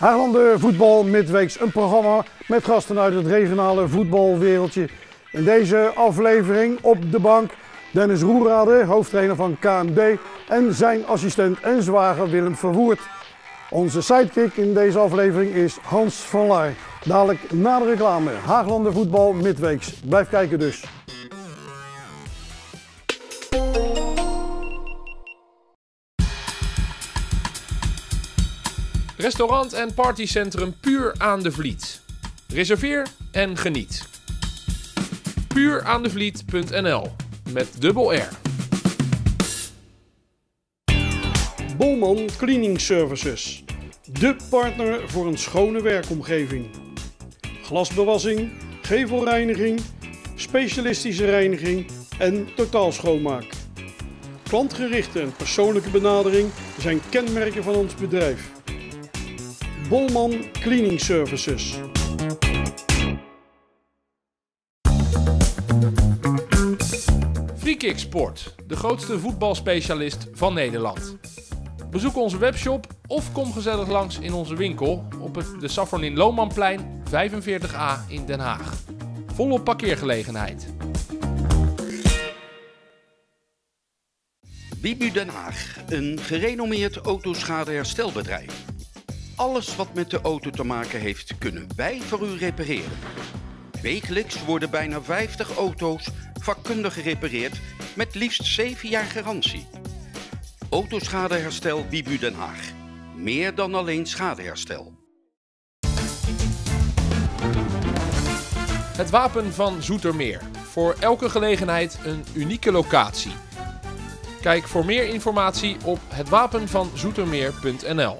Haarlanden Voetbal Midweeks, een programma met gasten uit het regionale voetbalwereldje. In deze aflevering op de bank Dennis Roerade, hoofdtrainer van KMD, en zijn assistent en zwager Willem Verwoerd. Onze sidekick in deze aflevering is Hans van Laar. Dadelijk na de reclame, Haarlanden Voetbal Midweeks. Blijf kijken dus. Restaurant en partycentrum Puur aan de Vliet. Reserveer en geniet. Puuraandevliet.nl met dubbel R. Bolman Cleaning Services. De partner voor een schone werkomgeving. Glasbewassing, gevelreiniging, specialistische reiniging en totaalschoonmaak. Klantgerichte en persoonlijke benadering zijn kenmerken van ons bedrijf. Bolman Cleaning Services. Freekick Sport, de grootste voetbalspecialist van Nederland. Bezoek onze webshop of kom gezellig langs in onze winkel op het de Safarnin Lomanplein 45A in Den Haag. Volop parkeergelegenheid. Bibu Den Haag, een gerenommeerd autoschadeherstelbedrijf. Alles wat met de auto te maken heeft, kunnen wij voor u repareren. Wekelijks worden bijna 50 auto's vakkundig gerepareerd met liefst 7 jaar garantie. Autoschadeherstel Bibu Den Haag. Meer dan alleen schadeherstel. Het Wapen van Zoetermeer. Voor elke gelegenheid een unieke locatie. Kijk voor meer informatie op hetwapenvanzoetermeer.nl.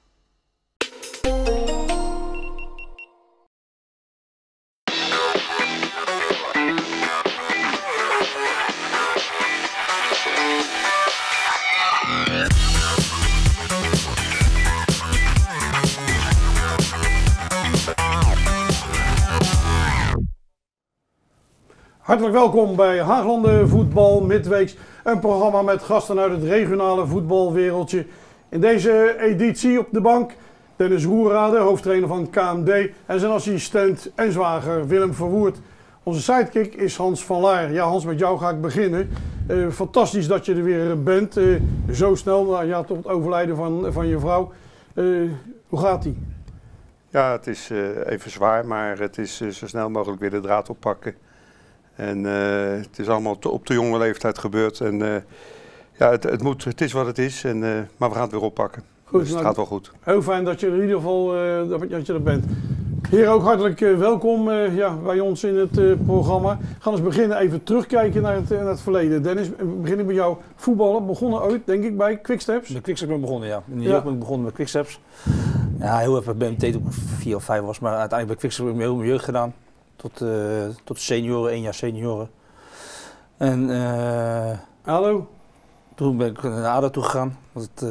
Hartelijk welkom bij Haarlanden Voetbal Midweeks, een programma met gasten uit het regionale voetbalwereldje. In deze editie op de bank Dennis Roerade, hoofdtrainer van KMD, en zijn assistent en zwager Willem Verwoerd. Onze sidekick is Hans van Laar. Ja, Hans, met jou ga ik beginnen. Fantastisch dat je er weer bent, zo snel, ja, tot het overlijden van je vrouw. Hoe gaat ie? Ja, het is even zwaar, maar het is zo snel mogelijk weer de draad oppakken. En het is allemaal op de jonge leeftijd gebeurd. En ja, het is wat het is, maar we gaan het weer oppakken. Goed, dus het gaat wel goed. Heel fijn dat je er in ieder geval dat je er bent. Heer, ook hartelijk welkom bij ons in het programma. We gaan eens beginnen even terugkijken naar het verleden. Dennis, we beginnen bij jou. Voetballen begonnen ooit, denk ik, bij Quicksteps? Bij Quicksteps ben ik begonnen, ja. In de jeugd ben ik begonnen met Quicksteps. Ja, heel even bij BMT toen ik 4 of 5 was, maar uiteindelijk bij Quicksteps heb ik heel mijn jeugd gedaan. Tot senioren, 1 jaar senioren. En ADO? Toen ben ik naar ADO toe gegaan. Was het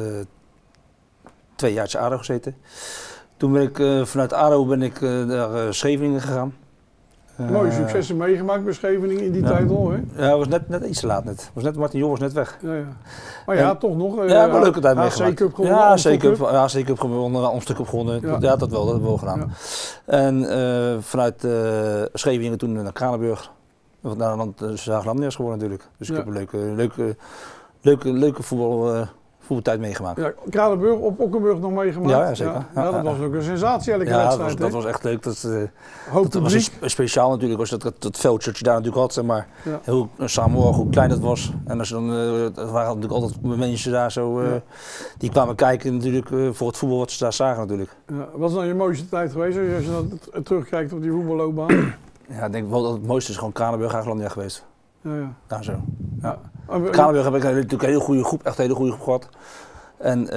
2 jaar ADO gezeten. Toen ben ik vanuit ADO naar Scheveningen gegaan. Mooie successen meegemaakt bij Scheveningen in die tijd al, hè? Ja, het was net iets te laat net. Martin Jol was net weg. Ja. Maar ja, toch nog. Ja, wel een leuke tijd meegemaakt. C-Cup gewonnen. Ja, C-Cup gewonnen, een stuk op gewonnen. Ja, dat hebben we wel gedaan. Ja. En vanuit Scheveningen toen naar Kranenburg. Naar Zaaglandiërs geworden natuurlijk. Dus ik heb een leuke voetbaltijd meegemaakt. Ja, Kranenburg op Okkenburg nog meegemaakt. Ja, zeker. Ja, dat was ook een sensatie elke wedstrijd. Dat was echt leuk. Dat was speciaal natuurlijk, was dat veldje dat je daar natuurlijk had, zeg maar. Ja. Heel samenhorig, hoe klein dat was. En als je dan, er waren natuurlijk altijd mensen daar zo, die kwamen kijken natuurlijk voor het voetbal wat ze daar zagen natuurlijk. Ja, wat is nou je mooiste tijd geweest als je dan terugkijkt op die voetballoopbaan? Ja, ik denk wel dat het mooiste is gewoon Kranenburg, Haaglandia geweest. Ja. Daar zo. Ja. Kranenburg heb ik natuurlijk een hele goede groep, echt een hele goede groep gehad. En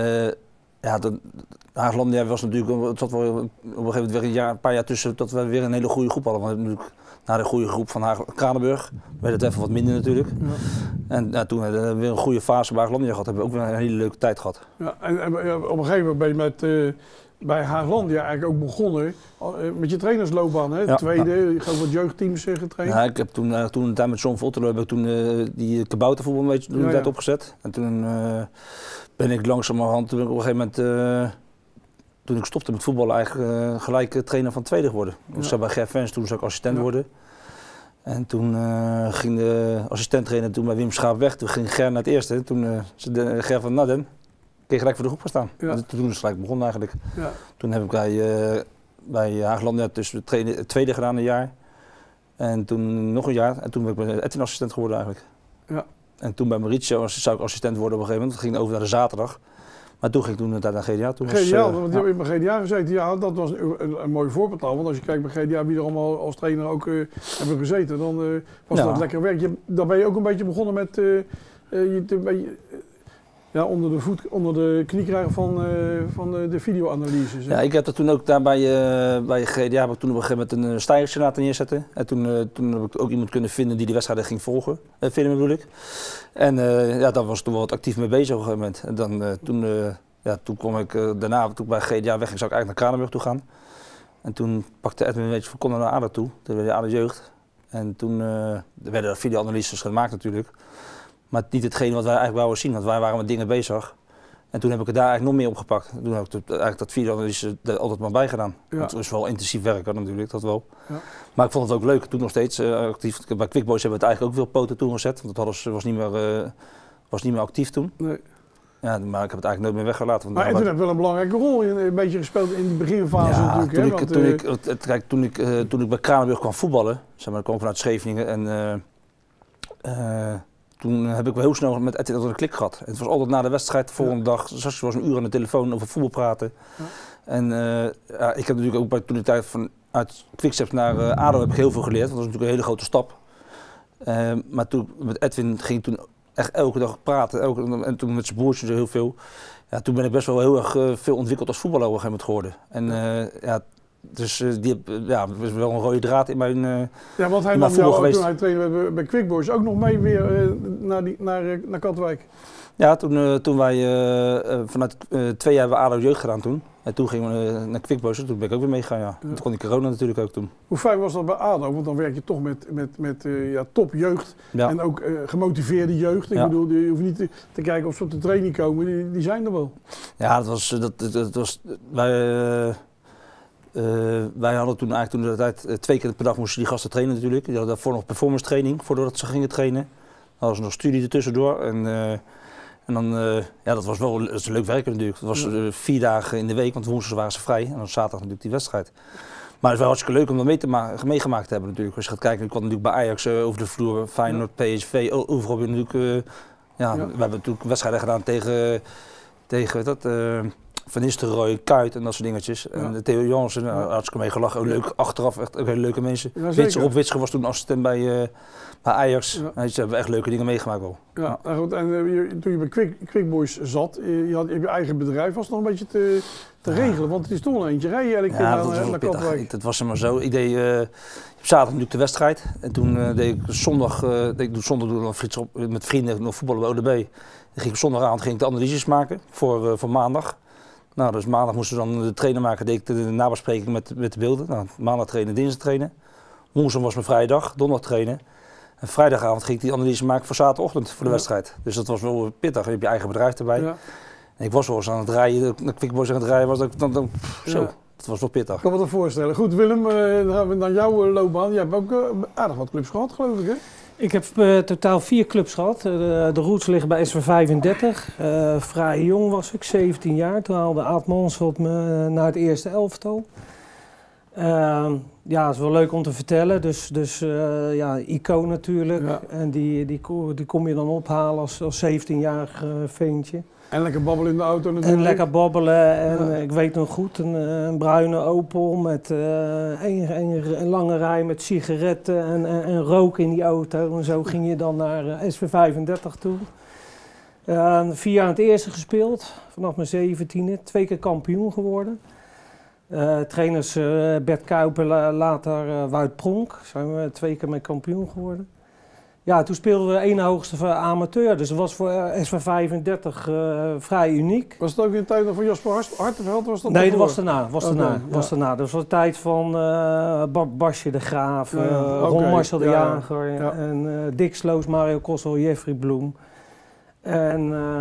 Haaglandia was natuurlijk, het zat wel op een gegeven moment weer een paar jaar tussen dat we weer een hele goede groep hadden. Want natuurlijk na de goede groep van Kranenburg werd het even wat minder natuurlijk. Ja. En toen hebben we weer een goede fase bij Haaglandia gehad, hebben we ook weer een hele leuke tijd gehad. Ja, en op een gegeven moment ben je met bij Haaglandia eigenlijk ook begonnen met je trainersloopbaan, hè? Tweede, je hebt wat jeugdteams getraind. Ja, ik heb toen een tijd met John Votterlo heb ik toen die kaboutervoetbal een beetje opgezet. En toen ben ik langzamerhand, toen toen ik stopte met voetballen eigenlijk gelijk trainer van tweede geworden. Ik zat bij Ger Vens, toen zou ik assistent worden. En toen ging de assistent-trainer toen bij Wim Schaap weg. Toen ging Ger naar het eerste. Toen zei Ger van, nou Dan, kun je gelijk voor de groep gaan staan. Ja. Toen is het gelijk begonnen eigenlijk. Ja. Toen heb ik bij Haagland dus het tweede gedaan een jaar. En toen nog een jaar. En toen ben ik bij Edwin assistent geworden eigenlijk. Ja. En toen bij Mauricio zou ik assistent worden op een gegeven moment. Dat ging over naar de zaterdag. Maar toen ging ik naar GDA. Toen GDA, want je hebt bij GDA gezeten. Ja, dat was een mooi voorbeeld al. Want als je kijkt bij GDA wie er allemaal als trainer ook hebben gezeten, dan was dat lekker werk. Dan ben je ook een beetje begonnen met onder de knie krijgen van de videoanalyses. Ja, ik heb dat toen ook daar bij GDA heb ik toen op een gegeven moment een stijgertje laten neerzetten. En toen heb ik ook iemand kunnen vinden die de wedstrijden ging volgen. Filmen bedoel ik. En daar was ik toen wel wat actief mee bezig op een gegeven moment. En dan, toen kwam ik daarna, toen ik bij GDA wegging, zou ik eigenlijk naar Kranenburg toe gaan. En toen pakte Edwin een beetje van naar ADO toe. Toen werd hij ADO Jeugd. En toen werden er videoanalyses gemaakt natuurlijk. Maar niet hetgeen wat wij eigenlijk wouden zien, want wij waren met dingen bezig. En toen heb ik het daar eigenlijk nog meer opgepakt. Toen heb ik eigenlijk dat videoanalyse er altijd maar bij gedaan. Ja. Het was wel intensief werken natuurlijk, dat wel. Ja. Maar ik vond het ook leuk, toen nog steeds actief. Bij Quick Boys hebben we het eigenlijk ook veel poten toegezet, want dat was niet meer actief toen. Nee. Ja, maar ik heb het eigenlijk nooit meer weggelaten. Maar Edwin heeft wel een belangrijke rol een beetje gespeeld in de beginfase natuurlijk. Toen ik bij Kranenburg kwam voetballen, zeg maar, ik kwam vanuit Scheveningen en toen heb ik wel heel snel met Edwin een klik gehad. Het was altijd na de wedstrijd, de volgende dag, Sascha was een uur aan de telefoon over voetbal praten. Ja. En ik heb natuurlijk ook toen de tijd vanuit Quickstep naar ADO heb ik heel veel geleerd, want dat was natuurlijk een hele grote stap. Maar toen met Edwin ging ik toen echt elke dag praten, en toen met zijn broertje heel veel. Ja, toen ben ik best wel heel erg veel ontwikkeld als voetballer op een gegeven moment geworden. En dus die is wel een rode draad in mijn want hij nam jou ook toen hij trainde bij Quick Boys ook nog mee weer naar Katwijk. Ja, toen wij vanuit 2 jaar hebben we ADO Jeugd gedaan toen. En toen gingen we naar Quick Boys, toen ben ik ook weer meegegaan. Ja. Toen kon die corona natuurlijk ook toen. Hoe fijn was dat bij ADO? Want dan werk je toch met topjeugd en ook gemotiveerde jeugd. Ik bedoel, je hoeft niet te kijken of ze op de training komen, die zijn er wel. Ja, dat was wij hadden toen eigenlijk de tijd 2 keer per dag moesten die gasten trainen natuurlijk. Die hadden daarvoor nog performance training voordat ze gingen trainen. Dan was er nog studie ertussendoor. En dan, dat is leuk werken natuurlijk. Het was 4 dagen in de week, want woensdag waren ze vrij. En dan zaterdag natuurlijk die wedstrijd. Maar het is wel hartstikke leuk om dat meegemaakt te hebben natuurlijk. Als je gaat kijken, ik kwam natuurlijk bij Ajax over de vloer, Feyenoord, PSV, overal weer natuurlijk. We hebben natuurlijk wedstrijden gedaan tegen Van Nistelrooy, Kuyt en dat soort dingetjes. Ja. En Theo Jansen, hartstikke mee gelachen. Leuk, achteraf echt ook hele leuke mensen. Ja, Rob Witscher was toen assistent bij Ajax. Ja. Ze hebben echt leuke dingen meegemaakt wel. Ja, nou goed. En toen je bij Quick Boys zat, je had je eigen bedrijf, was het nog een beetje te regelen. Want het is toch een eentje rijden elke keer naar Katwijk. Dat was maar zo. Ik deed zaterdag natuurlijk de wedstrijd. En toen deed ik zondag met vrienden nog voetballen bij ODB. Dan ging ik zondagavond de analyses maken voor maandag. Nou, dus maandag moesten we dan de trainer maken, deed ik de nabespreking met de beelden. Nou, maandag trainen, dinsdag trainen. Woensdag was mijn vrije dag, donderdag trainen. En vrijdagavond ging ik die analyse maken voor zaterdagochtend voor de wedstrijd. Dus dat was wel pittig. Je hebt je eigen bedrijf erbij. Ja. En ik was wel eens aan het rijden, naar Quick Boys aan het rijden, dat was wel pittig. Ik kan me dat voorstellen. Goed, Willem, dan gaan we naar jouw loopbaan. Jij hebt ook aardig wat clubs gehad, geloof ik, hè? Ik heb totaal 4 clubs gehad. De roots liggen bij SV 35. Vrij jong was ik, 17 jaar. Toen haalde Aad Mansveld me naar het eerste elftal. Dat is wel leuk om te vertellen. Dus icoon natuurlijk. Ja. En die kom je dan ophalen als 17-jarig ventje. En lekker babbelen in de auto natuurlijk. En lekker babbelen. En ik weet nog goed, een bruine Opel met een lange rij met sigaretten en rook in die auto. En zo ging je dan naar SV 35 toe. 4 jaar in het eerste gespeeld, vanaf mijn 17e. 2 keer kampioen geworden. Trainers Bert Kuiper, later Wout Pronk. Zijn we 2 keer mee kampioen geworden. Ja, toen speelden we 1 hoogste amateur, dus dat was voor SV 35 vrij uniek. Was het ook in de tijd van Jasper Hartenveld? Nee, dat was daarna. Dat was de tijd van Basje de Graaf, Ron Marcel de Jager en Dick Sloos, Mario Kossel, Jeffrey Bloem. En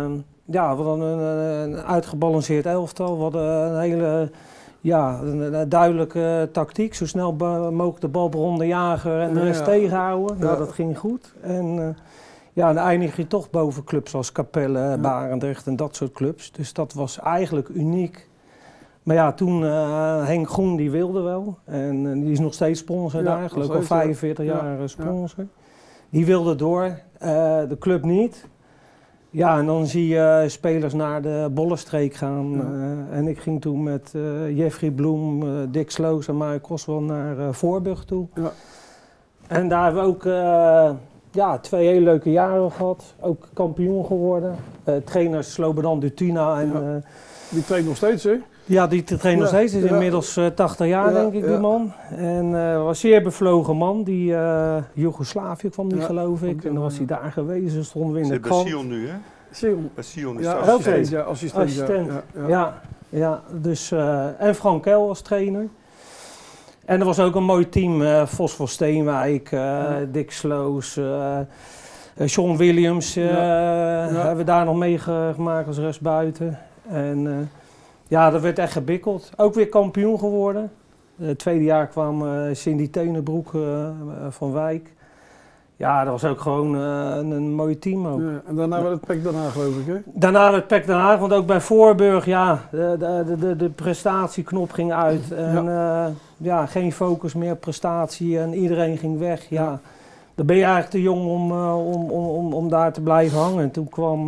ja, we hadden een uitgebalanceerd elftal. We hadden een hele een duidelijke tactiek. Zo snel mogelijk de bal rond de jager en de rest tegenhouden. Nou, dat ging goed. En dan eindig je toch boven clubs als Capelle, Barendrecht en dat soort clubs. Dus dat was eigenlijk uniek. Maar ja, toen Henk Groen die wilde wel. En die is nog steeds sponsor daar. Geloof ik al 45 jaar sponsor. Die wilde door, de club niet. Ja, en dan zie je spelers naar de Bollenstreek gaan. En ik ging toen met Jeffrey Bloem, Dick Sloos en Mark Koswell naar Voorburg toe. Ja. En daar hebben we ook 2 hele leuke jaren gehad. Ook kampioen geworden. Trainers Slobodan Dutina en... die traint nog steeds, hè? Ja, die traint nog steeds. Is inmiddels 80 jaar, denk ik, die man. En was een zeer bevlogen man. Die Joegoslavië kwam die, geloof ik. En dan was hij daar geweest. Stonden we in de krant. Sion nu, hè? Sion is assistent. Ja. Dus, en Frank Kel was trainer. En er was ook een mooi team. Vos van Steenwijk, Dick Sloos, John Williams. Hebben we daar nog meegemaakt als rechtsbuiten. En dat werd echt gebikkeld. Ook weer kampioen geworden. Het tweede jaar kwam Cindy Teunenbroek van Wijk. Ja, dat was ook gewoon een mooi team ook. Ja, en daarna werd het PEC Den Haag, geloof ik, hè? Daarna werd PEC Den Haag, want ook bij Voorburg, de prestatieknop ging uit. En geen focus meer op prestatie en iedereen ging weg. Ja, dan ben je eigenlijk te jong om daar te blijven hangen. En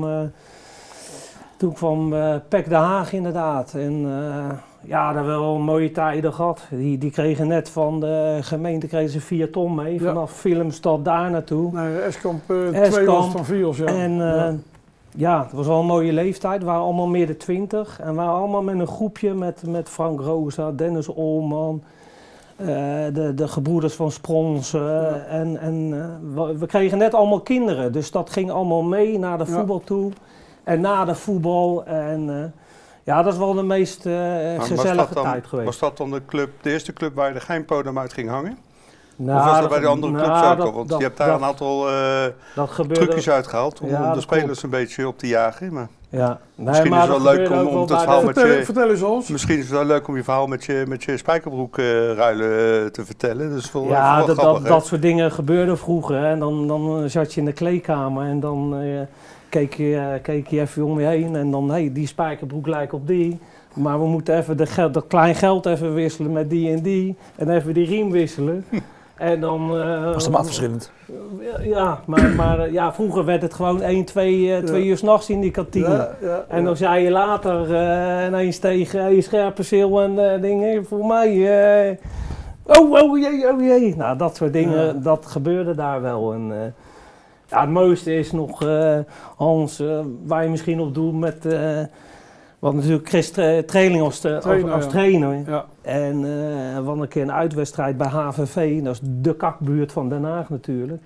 toen kwam PEC Den Haag inderdaad. En daar wel mooie tijden gehad. Die kregen net van de gemeente 4 ton mee. Vanaf Filmstad daar naartoe. Nee, Eskamp 2 was van 4, En het was wel een mooie leeftijd. We waren allemaal midden 20. En we waren allemaal met een groepje met Frank Rosa, Dennis Olman. De gebroeders van Sprons. We kregen net allemaal kinderen. Dus dat ging allemaal mee naar de voetbal toe. En na de voetbal. En dat is wel de meest gezellige tijd geweest. Was dat dan de eerste club waar je er geen podium uit ging hangen? Nou, of was dat bij de andere clubs ook al? Want je hebt daar een aantal trucjes uitgehaald om de spelers een beetje op te jagen. Maar misschien is het wel leuk om het verhaal met je... Vertel eens ons. Misschien is het wel leuk om je verhaal met je spijkerbroek ruilen te vertellen. Dus dat soort dingen gebeurden vroeger. Hè. En dan zat je in de kleedkamer en dan... keek je even om je heen en dan, die spijkerbroek lijkt op die. Maar we moeten even dat klein geld even wisselen met die en die. En even die riem wisselen. En dan... was het maar verschillend? Ja, maar vroeger werd het gewoon 2 uur 's nachts in die kantine. En dan zei je later ineens tegen je Scherpenzeel en dingen, voor mij... oh jee. Nou, dat soort dingen, dat gebeurde daar wel. En, het mooiste is nog, Hans, waar je misschien op doet met... wat natuurlijk Chris Trailing als trainer. Ja. En we hadden een keer een uitwedstrijd bij HVV. Dat is de kakbuurt van Den Haag natuurlijk.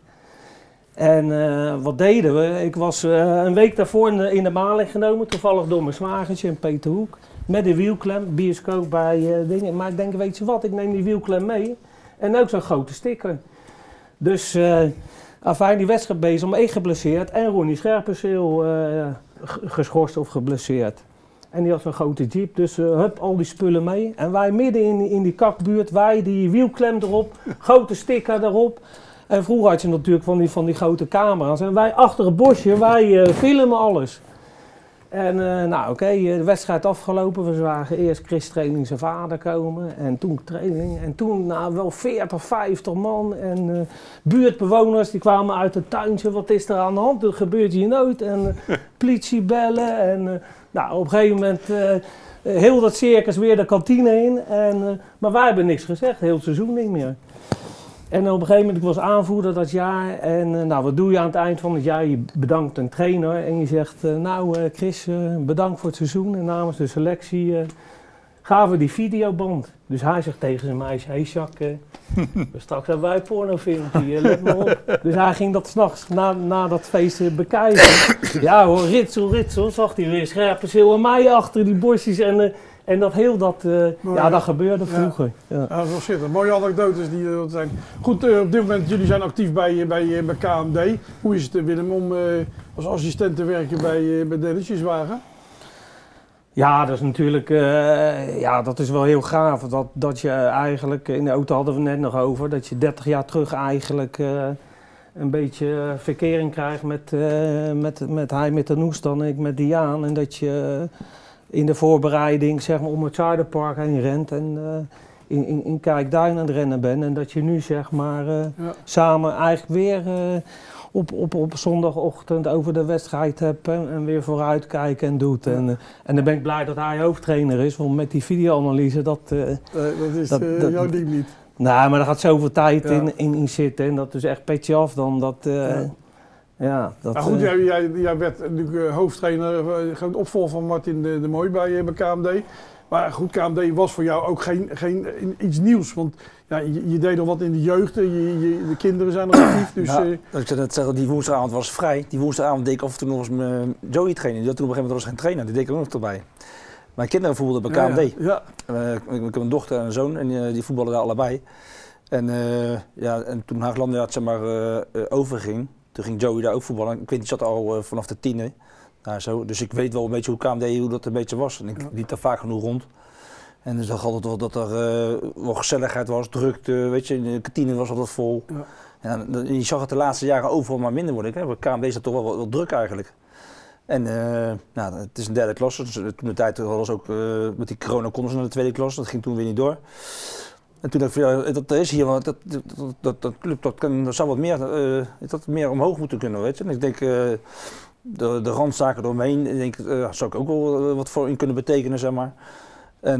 En wat deden we? Ik was een week daarvoor in de maling genomen. Toevallig door mijn zwagertje in Peter Hoek. Met de wielklem, bioscoop bij dingen. Maar ik denk, weet je wat, ik neem die wielklem mee. En ook zo'n grote sticker. Dus... die wedstrijd bezig, maar ik geblesseerd en Ronnie Scherpenzeel geschorst of geblesseerd. En die had zo'n grote jeep, dus al die spullen mee. En wij midden in die kakbuurt, wij die wielklem erop, grote sticker erop. En vroeger had je natuurlijk van die grote camera's. En wij achter het bosje, wij filmen alles. En de wedstrijd afgelopen. We zagen eerst Chris Trailing zijn vader komen en toen Trailing. En toen wel 40, 50 man en buurtbewoners die kwamen uit het tuintje. Wat is er aan de hand? Dat gebeurt hier nooit. En politie bellen. En op een gegeven moment heel dat circus weer de kantine in. Maar wij hebben niks gezegd, heel het seizoen niet meer. En op een gegeven moment, ik was aanvoerder dat jaar en wat doe je aan het eind van het jaar? Je bedankt een trainer en je zegt, Chris, bedankt voor het seizoen en namens de selectie gaven we die videoband. Dus hij zegt tegen zijn meisje, hey Jacques, straks hebben wij een pornofilmpje, let maar op. Dus hij ging dat 's nachts na dat feest bekijken. Ja hoor, ritsel, zag hij weer Scherpenzeel en mij achter die bosjes en En dat heel dat, dat gebeurde vroeger. Ja. Ja, dat is wel schitterend. Mooie anekdotes die er zijn. Goed, op dit moment, jullie zijn actief bij KMD. Hoe is het, Willem, om als assistent te werken bij Dennisjeswagen? Ja, dat is natuurlijk dat is wel heel gaaf. Dat je eigenlijk, in de auto hadden we net nog over, dat je 30 jaar terug eigenlijk een beetje verkering krijgt met hij met de Noes dan ik met Diaan. En dat je in de voorbereiding zeg maar om het Zuiderpark heen rent en in Kijkduin aan het rennen bent. En dat je nu zeg maar samen eigenlijk weer op zondagochtend over de wedstrijd hebt en weer vooruitkijken en doet. En dan ben ik blij dat hij hoofdtrainer is, want met die videoanalyse dat is jouw ding niet. Nou, maar er gaat zoveel tijd in zitten en dat is echt petje af dan. Goed, jij werd natuurlijk hoofdtrainer, opvolger van Martin de Mooi bij KMD. Maar goed, KMD was voor jou ook geen iets nieuws, want ja, je deed al wat in de jeugd, de kinderen zijn er actief. Dus, ik zou net zeggen, die woensdagavond was vrij. Die woensdagavond deed ik af en toe nog eens Joey trainen. Die had toen op een gegeven moment geen trainer, die deed ik ook nog erbij. Mijn kinderen voetbalden bij KMD. Ja. Ik heb een dochter en een zoon en die voetballen daar allebei. En toen Haaglandia zeg maar overging, toen ging Joey daar ook voetballen. Ik weet, die zat al vanaf de 10e. Nou, zo. Dus ik weet wel een beetje hoe KMD, hoe dat een beetje was. En ik liep daar vaak genoeg rond. En dus zag altijd wel dat er wel gezelligheid was, drukte, weet je, de kantine was altijd vol. Ja. En je zag het de laatste jaren overal maar minder worden. Bij KMD is dat toch wel druk eigenlijk. En het is een derde klasse, dus toen de tijd hadden ze ook met die corona konden ze naar de tweede klasse, dat ging toen weer niet door. En toen dacht ik, dat is hier, want dat club, dat zou wat meer omhoog moeten kunnen, weet je. En ik denk, de randzaken eromheen, ik denk, zou ik ook wel wat voor in kunnen betekenen, zeg maar. En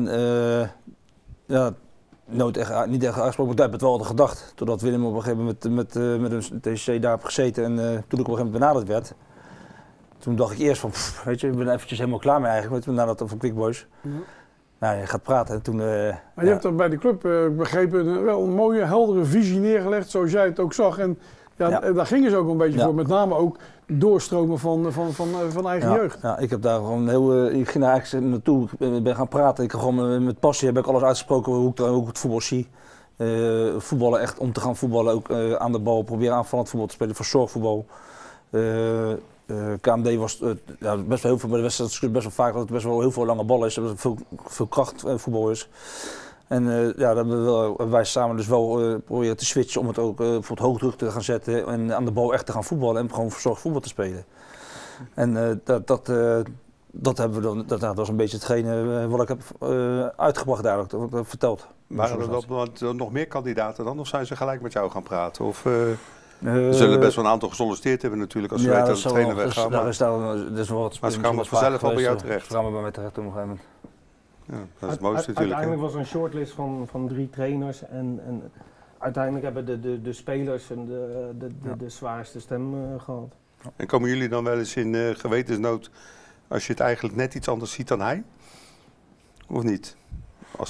niet echt uitgesproken, maar daar heb ik het wel altijd gedacht. Totdat Willem op een gegeven moment met een TCC daar heb gezeten en toen ik op een gegeven moment benaderd werd. Toen dacht ik eerst van, weet je, ik ben eventjes helemaal klaar mee eigenlijk, nadat van Quick Boys. Mm-hmm. Nou, je gaat praten en toen... maar je hebt er bij de club begrepen wel een mooie, heldere visie neergelegd, zoals jij het ook zag. En daar gingen ze ook een beetje voor, met name ook doorstromen van eigen jeugd. Ja, ik heb daar gewoon ik ging daar eigenlijk naartoe, ben gaan praten. Ik heb gewoon met passie heb ik alles uitgesproken hoe ik het voetbal zie. Voetballen echt om te gaan voetballen, ook aan de bal, proberen aanvallend voetbal te spelen, voor zorgvoetbal. KMD was best wel heel veel bij de wedstrijd, best wel vaak dat het best wel heel veel lange ballen is, dat er veel krachtvoetbal is. En daar hebben wij samen dus wel proberen te switchen om het ook bijvoorbeeld hoogdruk te gaan zetten en aan de bal echt te gaan voetballen en gewoon verzorgd voetbal te spelen. En dat hebben we dan, dat was een beetje hetgene wat ik heb uitgebracht daar, wat ik heb verteld. Waren er dan nog meer kandidaten dan, of zijn ze gelijk met jou gaan praten? Of, er zullen best wel een aantal gesolliciteerd hebben natuurlijk als ze weten dat de trainer weggaat. Maar ze kwamen vanzelf al bij jou terecht. Ze kwamen bij mij terecht op een gegeven moment. Ja, dat is het mooiste natuurlijk. Uiteindelijk was er een shortlist van 3 trainers en uiteindelijk hebben de spelers en de zwaarste stem gehad. En komen jullie dan wel eens in gewetensnood als je het eigenlijk net iets anders ziet dan hij? Of niet? Als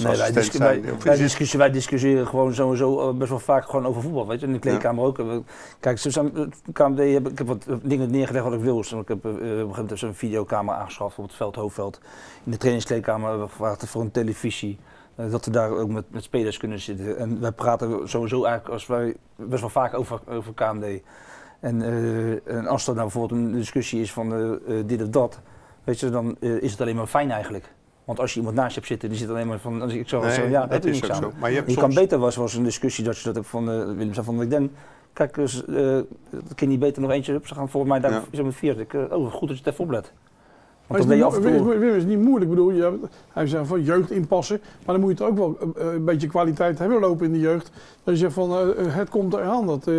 wij discussiëren gewoon sowieso best wel vaak gewoon over voetbal, weet je, in de kleedkamer ook. Kijk, KMD, ik heb wat dingen neergelegd wat ik wil. Dus ik heb op een gegeven moment een videocamera aangeschaft op het veld, hoofdveld. In de trainingskleedkamer gevraagd voor een televisie, dat we daar ook met spelers kunnen zitten. En wij praten sowieso eigenlijk als wij best wel vaak over KMD. En als er nou bijvoorbeeld een discussie is van dit of dat, weet je, dan is het alleen maar fijn eigenlijk. Want als je iemand naast je hebt zitten, die zit alleen maar van, als ik zou zeggen, dat is niks aan. Zo. Maar je kan beter was een discussie dat je dat hebt van Willem zei van ik denk, kijk, dus, kan niet beter nog eentje op. Ze gaan voor mij daar met 4. Goed dat je het even oplet. Want dan ben je af en toe... Willem is niet moeilijk, ik bedoel, hij zegt van jeugd inpassen, maar dan moet je toch ook wel een beetje kwaliteit hebben lopen in de jeugd. Dat je zegt van het komt eraan dat.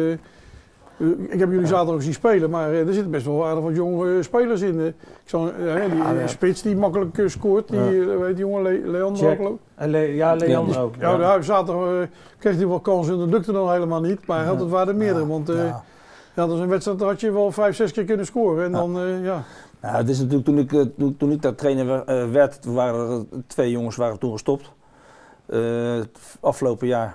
Ik heb jullie zaterdag zien spelen, maar er zitten best wel aardig wat jonge spelers in. Ik zag Spits die makkelijk scoort, die jonge Leander ook. Leander ook. Ja, zaterdag kreeg hij wel kansen en dat lukte dan helemaal niet, maar het waren er meerdere. Want dat is een wedstrijd, had je wel 5-6 keer kunnen scoren. En dan, het is natuurlijk toen ik daar trainer werd, waren er 2 jongens toen gestopt. Afgelopen jaar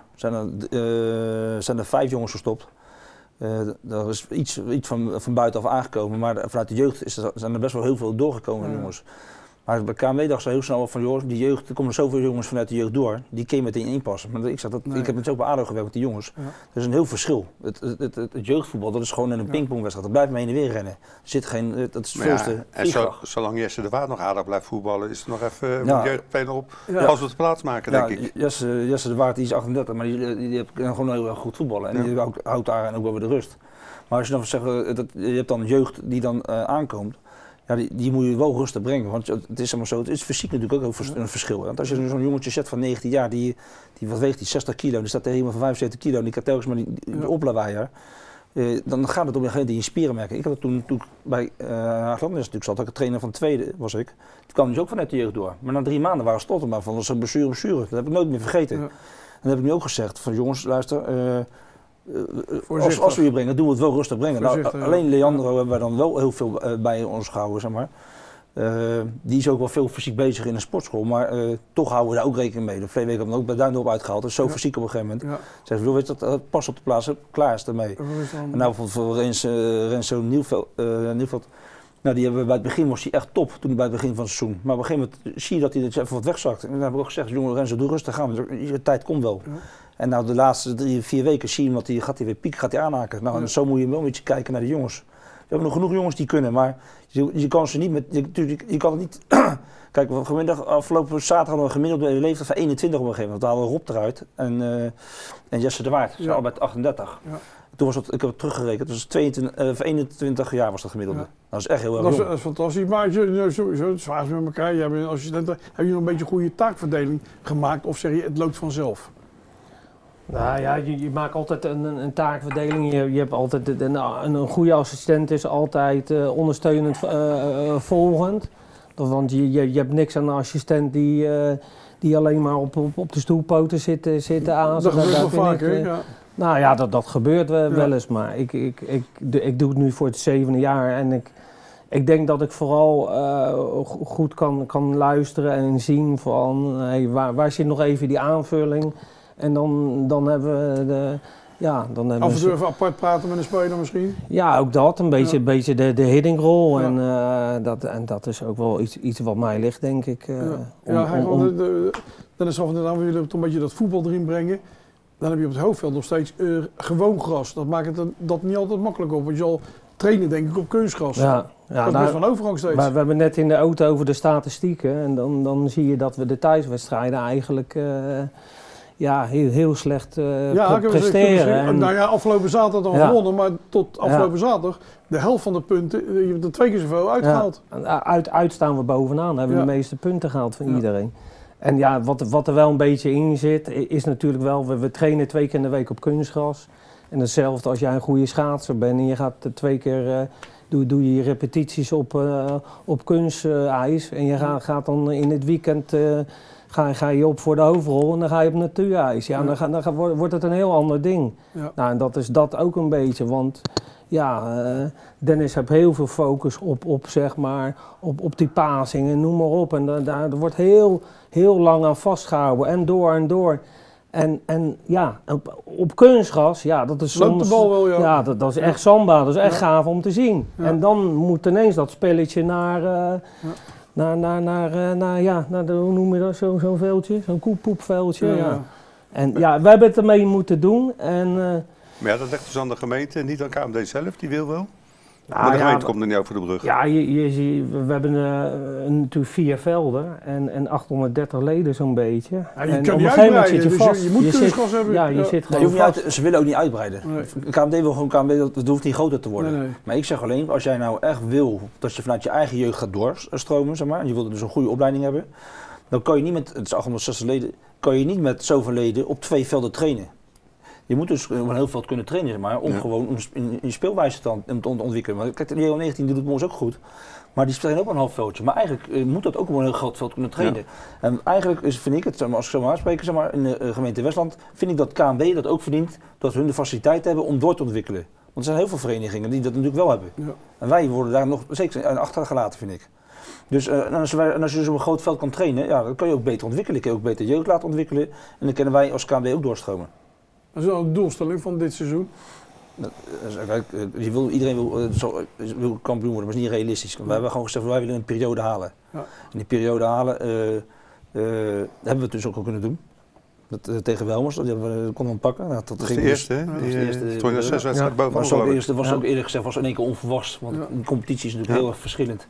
zijn er 5 jongens gestopt. Er is iets van buitenaf aangekomen, maar vanuit de jeugd zijn er best wel heel veel doorgekomen jongens. Maar bij KMW dacht ze heel snel van, joh, die jeugd, er komen zoveel jongens vanuit de jeugd door, die kun je meteen inpassen. Maar ik heb met zo bij ADO gewerkt met die jongens. Ja. Dat is een heel verschil. Het jeugdvoetbal, dat is gewoon in een pingpongwedstrijd. Dat blijft mee heen en weer rennen. Er zit geen, dat is het volste. En zolang Jesse de Waard nog ADO blijft voetballen, is het nog even jeugdpenen op als we het plaats maken, denk ik. Jesse de Waard die is 38, maar die heeft gewoon heel erg goed voetballen. En die houdt daar en ook wel weer de rust. Maar als je dan zegt, je hebt dan jeugd die dan aankomt. Ja, die moet je wel rustig brengen, want het is allemaal zo, het is fysiek natuurlijk ook een verschil. Want als je zo'n jongetje zet van 19 jaar, die wat weegt die 60 kilo, die staat tegen iemand van 75 kilo en die kan telkens maar die oplawaaien, dan gaat het om degene die je spieren merken. Ik had het toen bij Haaglanders natuurlijk zat, dat ik een trainer van de tweede was ik, die kwam dus ook vanuit de jeugd door. Maar na 3 maanden waren stotten maar van, dat is een blessure. Dat heb ik nooit meer vergeten. Ja. En dat heb ik nu ook gezegd, van jongens, luister, als we je brengen, doen we het wel rustig brengen. Nou, alleen Leandro hebben wij dan wel heel veel bij ons gehouden, zeg maar. Die is ook wel veel fysiek bezig in een sportschool, maar toch houden we daar ook rekening mee. De vorige week hebben we ook bij Duindorp uitgehaald, dat is zo fysiek op een gegeven moment. Zeg, weet je, dat pas op de plaats, klaar is ermee. En nou bijvoorbeeld voor Renzo Nieuwveld, nou, die hebben we bij het begin was hij echt top, toen hij bij het begin van het seizoen. Maar op een gegeven moment zie je dat hij even wat wegzakt. En dan heb ik ook gezegd, jongen Renzo, doe rustig aan, de tijd komt wel. En nou de laatste 3-4 weken zie je hem, gaat hij weer piek, gaat hij aanhaken. Nou, en zo moet je wel een beetje kijken naar de jongens. We hebben nog genoeg jongens die kunnen, maar je kan ze niet met, je kan het niet. Kijk, afgelopen zaterdag hadden we een gemiddelde leeftijd van 21 op een gegeven moment. We hadden Rob eruit en Jesse de Waard, ze allebei 38. Ja. Toen was het, ik heb het teruggerekend, dus 21 jaar was dat gemiddelde. Ja. Dat is echt heel erg jong. Dat is fantastisch, maar sowieso, het zwaar met elkaar. Jij bent assistent, heb je nog een beetje een goede taakverdeling gemaakt of zeg je het loopt vanzelf? Nou ja, je maakt altijd een taakverdeling. Je hebt altijd een goede assistent is altijd ondersteunend volgend. Want je hebt niks aan een assistent die alleen maar op de stoelpoten zit aan. Dat gebeurt wel vaak, hè? Ja. Nou ja, dat gebeurt wel eens, maar ik doe het nu voor het 7e jaar en ik denk dat ik vooral goed kan luisteren en zien van hey, waar zit nog even die aanvulling. En dan hebben we dan hebben af en toe even apart praten met een speler misschien? Ja, ook dat. Een beetje de hitting rol. Ja. En dat is ook wel iets wat mij ligt, denk ik. Dennis gaf net aan, we willen toch een beetje dat voetbal erin brengen. Dan heb je op het hoofdveld nog steeds gewoon gras. Dat maakt het dat niet altijd makkelijk op. Want je zal trainen, denk ik, op kunstgras. Ja, dat is best van overgang steeds. Maar we hebben net in de auto over de statistieken. En dan zie je dat we de thuiswedstrijden eigenlijk heel slecht presteren. Nou ja, afgelopen zaterdag dan gewonnen, maar tot afgelopen zaterdag de helft van de punten, je hebt er 2 keer zoveel uitgehaald. Ja, uit staan we bovenaan, hebben we de meeste punten gehaald van iedereen. En ja, wat er wel een beetje in zit, is natuurlijk wel, we trainen 2 keer in de week op kunstgras. En hetzelfde als jij een goede schaatser bent en je gaat 2 keer, doe je repetities op kunstijs. En je gaat dan in het weekend, ga je op voor de overal en dan ga je op natuurijs. Ja, dan wordt het een heel ander ding. Ja. Nou, en dat is dat ook een beetje, want Dennis heeft heel veel focus op zeg maar, op die passing en noem maar op. En daar wordt heel lang aan vastgehouden en door. En ja, op kunstgras, ja, dat is soms... Loopt de bal wel, ja. Ja, dat is echt samba, dat is echt gaaf om te zien. Ja. En dan moet ineens dat spelletje naar hoe noem je dat, zo'n veldje, zo'n koepoepveldje. Ja. En wij hebben het ermee moeten doen. Maar ja, dat ligt dus aan de gemeente en niet aan KMD zelf, die wil wel. Maar de gemeente komt er niet over de brug. Ja, je ziet, we hebben natuurlijk 4 velden en 830 leden zo'n beetje. Ja, je kan niet uitbreiden, zit je vast. Je moet kunstgras hebben. Ja, je zit gewoon vast. Ze willen ook niet uitbreiden. Nee. KMD wil gewoon KMD, dat hoeft niet groter te worden. Nee. Maar ik zeg alleen, als jij nou echt wil dat je vanuit je eigen jeugd gaat doorstromen, zeg maar, en je wilt dus een goede opleiding hebben, dan kan je niet met, het is 860 leden, kan je niet met zoveel leden op 2 velden trainen. Je moet dus op een heel veld kunnen trainen, zeg maar, om gewoon in je speelwijze te ontwikkelen. Maar kijk, de Leo 19 doet het bij ons ook goed, maar die trainen ook op een half veldje. Maar eigenlijk moet dat ook op een heel groot veld kunnen trainen. Ja. En eigenlijk vind ik het, als ik zo maar aanspreek, zeg maar, in de gemeente Westland, vind ik dat KMW dat ook verdient, dat hun de faciliteit hebben om door te ontwikkelen. Want er zijn heel veel verenigingen die dat natuurlijk wel hebben. Ja. En wij worden daar nog zeker achtergelaten, vind ik. Dus als je dus op een groot veld kan trainen, ja, dan kan je ook beter ontwikkelen. Je kan ook beter jeugd laten ontwikkelen en dan kunnen wij als KMW ook doorstromen. Dat is wel een doelstelling van dit seizoen. Iedereen wil kampioen worden, maar dat is niet realistisch. We hebben gewoon gezegd, wij willen een periode halen. Ja. En die periode halen hebben we dus ook al kunnen doen. Tegen Welmers, dat konden we pakken. Nou, dat ging de eerste, hè? Toen je 6 wedstrijden bovenaan was ook eerlijk gezegd in één keer onverwachts, want die competitie is natuurlijk heel erg verschillend.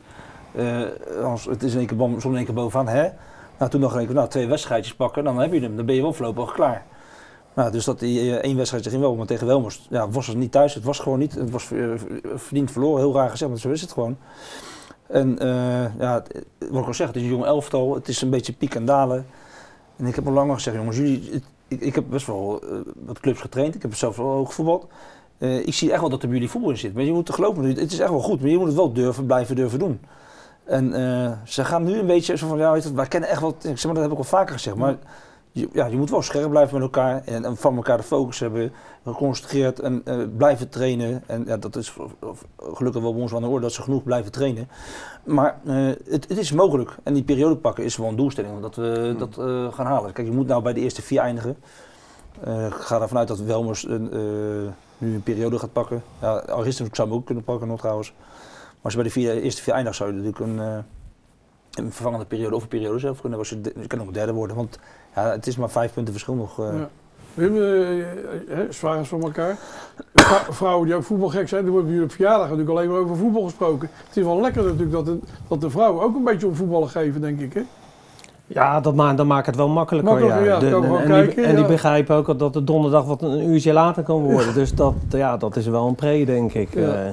Het is in één keer in één keer bovenaan, hè? Nou, toen dacht ik, 2 wedstrijdjes pakken, dan heb je hem, dan ben je wel voorlopig klaar. Nou, dus dat die 1 wedstrijd ging wel, maar tegen Welmers was het niet thuis, het was gewoon niet, het was verdiend verloren, heel raar gezegd, maar zo is het gewoon. En wat ik al zeg, het is een jong elftal, het is een beetje piek en dalen. En ik heb al lang gezegd, jongens, ik heb best wel wat clubs getraind, ik heb zelf wel hoog gevoetbald. Ik zie echt wel dat er bij jullie voetbal in zit, maar je moet er geloven, het is echt wel goed, maar je moet het wel blijven durven doen. En ze gaan nu een beetje zo van, wij kennen echt wel, zeg maar, dat heb ik al vaker gezegd, maar je moet wel scherp blijven met elkaar en van elkaar de focus hebben, geconcentreerd en blijven trainen. En dat is gelukkig wel bij ons aan de orde dat ze genoeg blijven trainen. Maar het is mogelijk en die periode pakken is wel een doelstelling, dat we dat gaan halen. Kijk, je moet nou bij de eerste 4 eindigen. Ik ga ervan uit dat Welmers nu een periode gaat pakken. Ja, Aristus zou hem ook kunnen pakken nog trouwens. Maar als je bij de eerste 4 eindigt zou je natuurlijk een vervangende periode of een periode zelf kunnen. Je kan nog een derde worden, want het is maar 5 punten verschil nog. Wim, zwaar van elkaar. Vrouwen die ook voetbalgek zijn, die worden jullie op verjaardag natuurlijk alleen maar over voetbal gesproken. Het is wel lekker natuurlijk dat de vrouwen ook een beetje om voetballen geven, denk ik, hè? Ja, dat maakt het wel makkelijker. En die begrijpen ook dat de donderdag wat een uurtje later kan worden. Dus dat is wel een pre, denk ik.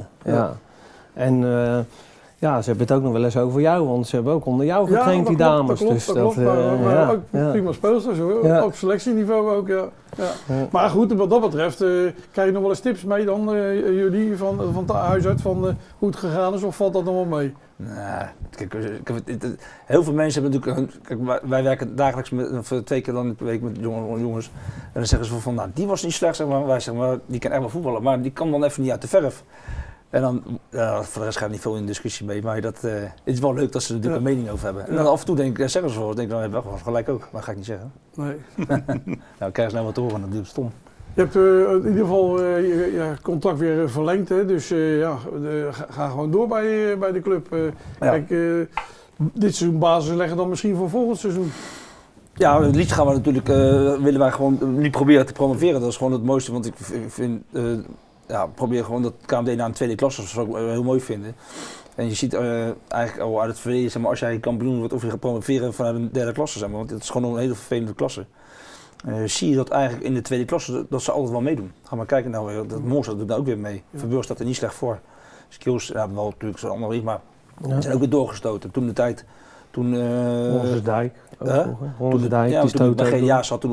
En ze hebben het ook nog wel eens over jou, want ze hebben ook onder jou getraind, die dames. Dat klopt. Maar ook prima speelsters hoor, op selectieniveau ook. Ja. Maar goed, wat dat betreft, krijg je nog wel eens tips mee dan, jullie, van het huis uit, van hoe het gegaan is, of valt dat nog wel mee? Nou, kijk, heel veel mensen hebben natuurlijk, kijk, wij werken dagelijks 2 keer dan per week met jongens. En dan zeggen ze van, die was niet slecht, zeg maar. Wij zeggen maar, die kan echt wel voetballen, maar die kan dan even niet uit de verf. En dan, voor de rest gaat er niet veel in discussie mee, maar het is wel leuk dat ze er natuurlijk een mening over hebben. En dan af en toe zeggen ze wel, dan hebben we wel gelijk ook, maar dat ga ik niet zeggen. Nee. Nou, krijg je nou wat te horen, dat doe ik stom. Je hebt in ieder geval je contract weer verlengd, hè? Dus ga gewoon door bij de club. Kijk, dit seizoen basis leggen dan misschien voor volgend seizoen. Ja, het liefst gaan we natuurlijk, willen wij gewoon niet proberen te promoveren, dat is gewoon het mooiste, want ik vind... probeer gewoon dat KMD naar een tweede klasse, dat zou ik heel mooi vinden. En je ziet eigenlijk al uit het verleden, zeg maar, als jij kampioen wordt of je gaat promoveren vanuit een derde klasse, zeg maar, want het is gewoon een hele vervelende klasse. Zie je dat eigenlijk in de tweede klasse, dat ze altijd wel meedoen. Ga maar kijken, dat Moorstad doet daar ook weer mee. Verburg staat er niet slecht voor. Skills, wel natuurlijk zo'n ander iets, maar ze zijn ook weer doorgestoten. Toen de tijd, Honsersdijk. Toen ik bij GDA zat,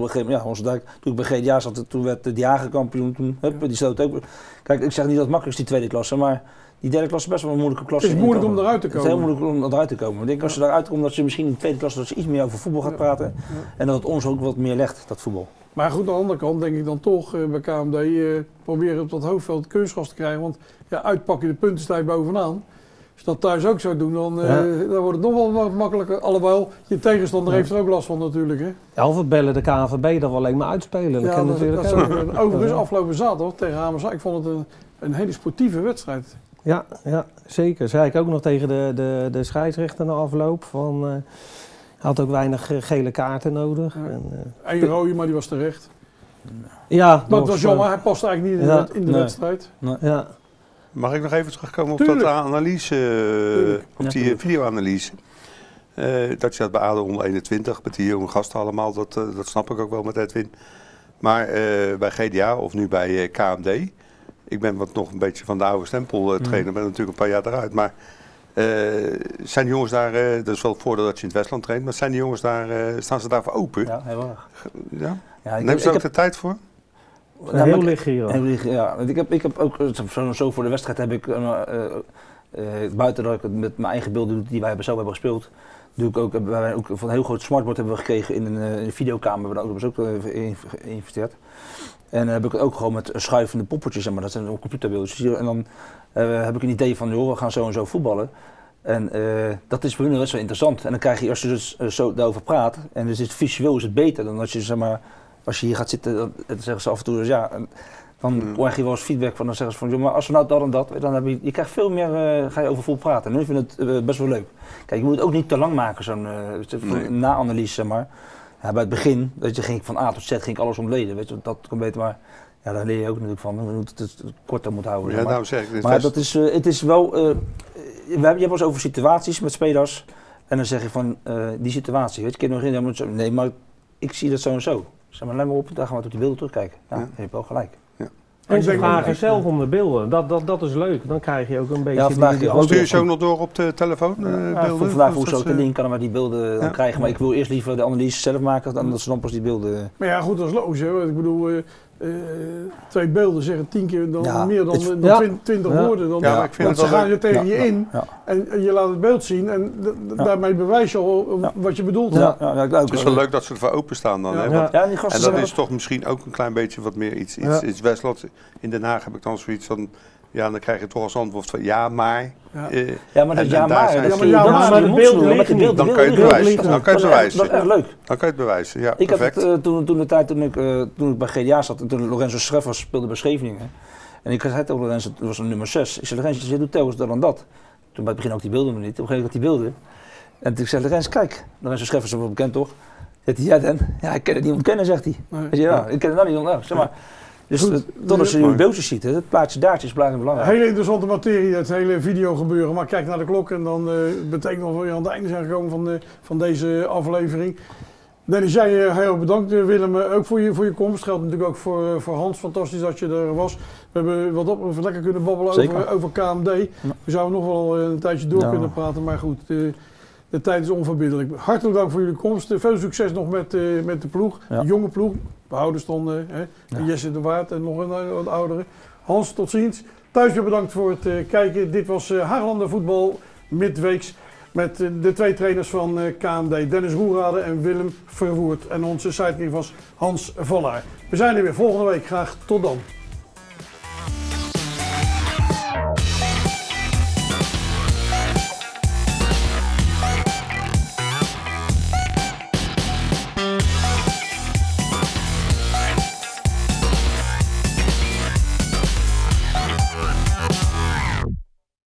toen werd de Jager kampioen, die stoot ook. Kijk, ik zeg niet dat het makkelijk is die tweede klasse, maar die derde klasse is best wel een moeilijke klasse. Het is moeilijk om eruit te komen. Het is heel moeilijk om eruit te komen. Ik denk als je eruit komt, dat je misschien in de tweede klasse dat ze iets meer over voetbal gaat praten. En dat het ons ook wat meer legt, dat voetbal. Maar goed, aan de andere kant denk ik dan toch bij KMD proberen op dat hoofdveld kunstgras te krijgen. Want uitpakken de punten sta je bovenaan. Als je dat thuis ook zou doen, dan wordt het nog wel wat makkelijker. Alhoewel, je tegenstander heeft er ook last van natuurlijk. Hè? Ja, of we bellen de KNVB dat we alleen maar uitspelen. Dat natuurlijk overigens afgelopen zaterdag tegen Hamersa. Ik vond het een hele sportieve wedstrijd. Ja, zeker. Zei ik ook nog tegen de scheidsrechter na afloop. Hij had ook weinig gele kaarten nodig. Eén rode, maar die was terecht. Ja, maar het was jammer, hij past eigenlijk niet in de wedstrijd. Nee. Ja. Mag ik nog even terugkomen op dat analyse, op die videoanalyse? Dat je dat bij ADO onder 21, met die jonge gasten allemaal, dat snap ik ook wel met Edwin. Maar bij GDA of nu bij KMD, ik ben nog een beetje van de oude stempel trainer, ben natuurlijk een paar jaar eruit. Maar zijn die jongens daar, dat is wel het voordeel dat je in het Westland traint, maar zijn die jongens daar, staan ze daarvoor open? Ja, heel erg. Ja? Neem ze ook de tijd voor? Heel licht hier. Ja, ik heb ook zo voor de wedstrijd heb ik buiten dat ik het met mijn eigen beelden die wij zo hebben gespeeld, doe ik ook, wij ook van een heel groot smartboard hebben we gekregen in een videokamer, daar hebben we ook geïnvesteerd. En dan heb ik het ook gewoon met schuivende poppetjes, zeg maar, dat zijn ook computerbeeldjes. En dan heb ik een idee van, joh, we gaan zo en zo voetballen. En dat is voor hun best wel interessant. En dan krijg je, als je dus zo daarover praat, en dus visueel is het beter dan als je, zeg maar, als je hier gaat zitten, dan zeggen ze af en toe, dus Dan krijg je wel eens feedback van, dan zeggen ze van, joh, maar als we nou dat en dat, dan heb je krijgt veel meer, ga je over voetbal praten. En nu vind ik het best wel leuk. Kijk, je moet het ook niet te lang maken, zo'n na-analyse, zeg maar. Ja, bij het begin, weet je, ging ik van A tot Z ging ik alles ontleden, weet je, dat kan beter, maar ja, daar leer je ook natuurlijk van, hoe het korter moet houden. Zeg maar. Nou zeg ik, maar het is wel, je hebt wel eens over situaties met spelers en dan zeg je van, die situatie, weet je, ik nog in, nee, maar ik zie dat zo en zo. Zeg maar, let maar op, daar gaan we tot die beelden terugkijken. Ja, je hebt wel gelijk. En ze vragen zelf om de beelden, dat is leuk. Dan krijg je ook een beetje... Ja, stuur je zo nog door op de telefoon beelden? Vandaag hoe zo te link kan we die beelden dan krijgen. Maar ik wil eerst liever de analyse zelf maken dan dat ze dan pas die beelden... Maar ja, goed, dat is logisch. Hè? Ik bedoel, 2 beelden zeggen 10 keer meer dan 20 woorden. Dan, ja, ik vind want ze gaan je tegen je in en je laat het beeld zien en daarmee bewijs je al wat je bedoelt. Het is wel leuk dat ze ervoor openstaan dan. Hè? Want, en dat is toch misschien ook een klein beetje wat meer iets Westlands. In Den Haag heb ik dan zoiets van... Ja, dan krijg je toch als antwoord van ja, maar... maar dat de beelden liggen niet. Dan kan je het bewijzen. Dan kan je het bewijzen. Dat is echt leuk. Dan kan je het bewijzen, ja. Ik heb het toen ik bij GDA zat, en toen Lorenzo Schreffers speelde bij Scheveningen. En ik zei tegen Lorenzo, dat was een nummer 6. Ik zei, Lorenzo, je doet telkens dat en dat. Toen bij het begin ook die beelden nog niet. Op een gegeven moment die beelden. En toen zei Lorenzo, kijk, Lorenzo Schreffers is wel bekend toch? Zegt hij, ja Dan? Ja, ik kan het niet ontkennen, zegt hij. Ja, ik ken het nou niet ontkennen. Zeg maar. Dus tot als je je beeldjes ziet, het plaatje daartje is belangrijk. Hele interessante materie, het hele videogebeuren. Maar kijk naar de klok en dan betekent dat we weer aan het einde zijn gekomen van deze aflevering. Dennis, jij heel erg bedankt. Willem, ook voor je komst. Geldt natuurlijk ook voor Hans. Fantastisch dat je er was. We hebben wat lekker kunnen babbelen over KMD. We zouden nog wel een tijdje door kunnen praten, maar goed. De tijd is onverbiddelijk. Hartelijk dank voor jullie komst. Veel succes nog met de ploeg, de jonge ploeg. Behouders dan Jesse de Waard en nog een wat oudere. Hans, tot ziens. Thuis weer bedankt voor het kijken. Dit was Haaglanden Voetbal midweeks met de 2 trainers van KMD. Dennis Roerade en Willem Verwoerd. En onze sidekick was Hans Vallaar. We zijn er weer volgende week. Graag tot dan.